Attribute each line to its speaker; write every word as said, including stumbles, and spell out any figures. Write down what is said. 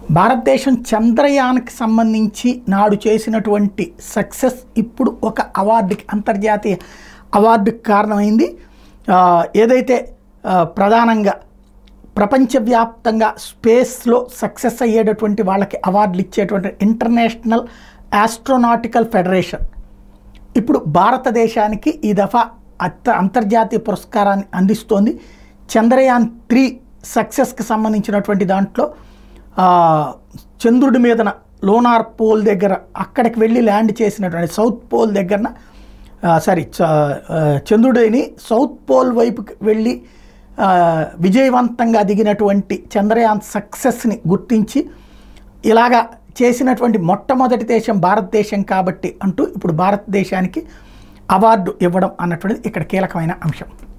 Speaker 1: భారతదేశం చంద్రయాన్కి సంబంధించి నాడు చేసినటువంటి సక్సెస్ ఇప్పుడు ఒక అవార్డుకి అంతర్జాతీయ అవార్డుకి కారణమైంది. ఏదైతే ప్రధానంగా ప్రపంచవ్యాప్తంగా స్పేస్లో సక్సెస్ అయ్యేటటువంటి వాళ్ళకి అవార్డులు ఇచ్చేటువంటి ఇంటర్నేషనల్ ఆస్ట్రోనాటికల్ ఫెడరేషన్ ఇప్పుడు భారతదేశానికి ఈ దఫా అత్త అంతర్జాతీయ పురస్కారాన్ని అందిస్తోంది. చంద్రయాన్ త్రీ సక్సెస్కి సంబంధించినటువంటి దాంట్లో చంద్రుడి మీదన లోనార్ పోల్ దగ్గర అక్కడికి వెళ్ళి ల్యాండ్ చేసినటువంటి సౌత్ పోల్ దగ్గరన సారీ చంద్రుడిని సౌత్ పోల్ వైపుకి వెళ్ళి విజయవంతంగా దిగినటువంటి చంద్రయాన్ సక్సెస్ని గుర్తించి ఇలాగా చేసినటువంటి మొట్టమొదటి దేశం భారతదేశం కాబట్టి అంటూ ఇప్పుడు భారతదేశానికి అవార్డు ఇవ్వడం అన్నటువంటిది ఇక్కడ కీలకమైన అంశం.